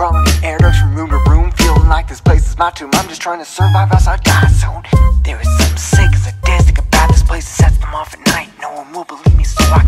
crawling in air ducts from room to room, feeling like this place is my tomb. I'm just trying to survive outside God's zone. There is something sick as a sadistic about this place that sets them off at night. No one will believe me, so I